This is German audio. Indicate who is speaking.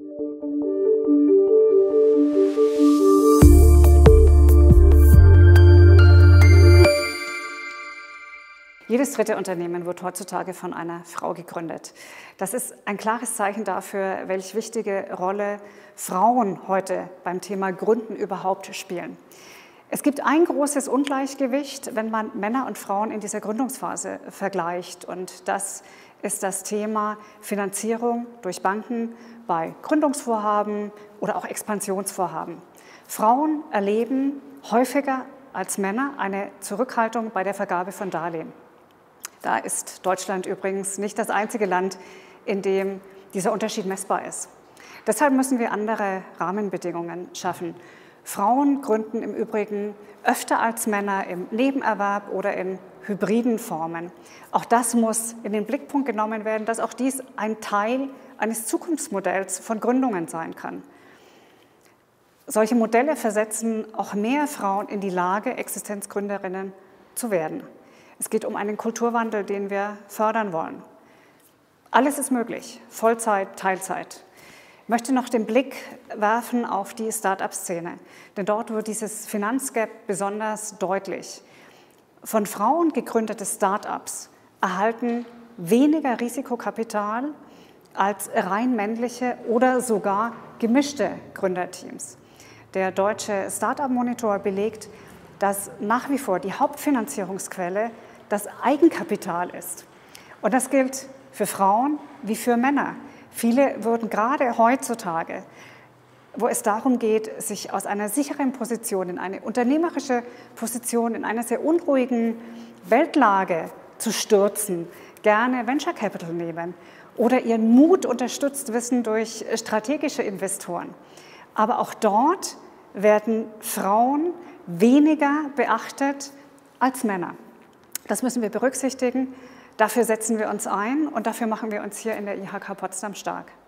Speaker 1: Jedes dritte Unternehmen wird heutzutage von einer Frau gegründet. Das ist ein klares Zeichen dafür, welche wichtige Rolle Frauen heute beim Thema Gründen überhaupt spielen. Es gibt ein großes Ungleichgewicht, wenn man Männer und Frauen in dieser Gründungsphase vergleicht. Und das ist das Thema Finanzierung durch Banken bei Gründungsvorhaben oder auch Expansionsvorhaben. Frauen erleben häufiger als Männer eine Zurückhaltung bei der Vergabe von Darlehen. Da ist Deutschland übrigens nicht das einzige Land, in dem dieser Unterschied messbar ist. Deshalb müssen wir andere Rahmenbedingungen schaffen. Frauen gründen im Übrigen öfter als Männer im Nebenerwerb oder in hybriden Formen. Auch das muss in den Blickpunkt genommen werden, dass auch dies ein Teil eines Zukunftsmodells von Gründungen sein kann. Solche Modelle versetzen auch mehr Frauen in die Lage, Existenzgründerinnen zu werden. Es geht um einen Kulturwandel, den wir fördern wollen. Alles ist möglich, Vollzeit, Teilzeit. Ich möchte noch den Blick werfen auf die Start-up-Szene, denn dort wird dieses Finanzgap besonders deutlich. Von Frauen gegründete Start-ups erhalten weniger Risikokapital als rein männliche oder sogar gemischte Gründerteams. Der deutsche Start-up-Monitor belegt, dass nach wie vor die Hauptfinanzierungsquelle das Eigenkapital ist. Und das gilt für Frauen wie für Männer. Viele würden gerade heutzutage, wo es darum geht, sich aus einer sicheren Position in eine unternehmerische Position, in einer sehr unruhigen Weltlage zu stürzen, gerne Venture Capital nehmen oder ihren Mut unterstützt wissen durch strategische Investoren. Aber auch dort werden Frauen weniger beachtet als Männer. Das müssen wir berücksichtigen. Dafür setzen wir uns ein und dafür machen wir uns hier in der IHK Potsdam stark.